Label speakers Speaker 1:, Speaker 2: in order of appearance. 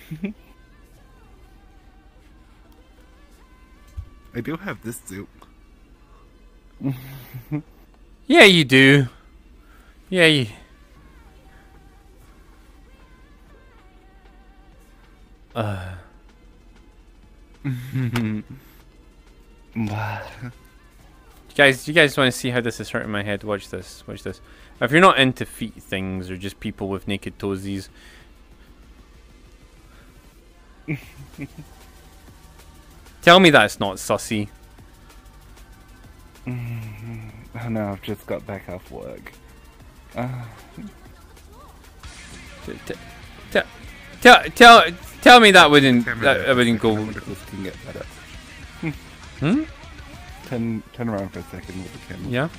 Speaker 1: I do have this suit.
Speaker 2: Yeah, you do. Yeah, you... You guys want to see how this is hurting my head? Watch this. Watch this. If you're not into feet things or just people with naked toesies, tell me that's not sussy.
Speaker 1: Oh no, I've just got back off work.
Speaker 2: Tell me that wouldn't go.
Speaker 1: This can get better.
Speaker 2: Hmm?
Speaker 1: Turn around for a second with the camera.
Speaker 2: Yeah.